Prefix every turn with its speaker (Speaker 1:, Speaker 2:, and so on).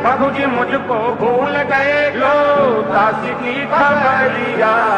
Speaker 1: बाबूजी मुझको भूल गए लो ताश की खबरिया।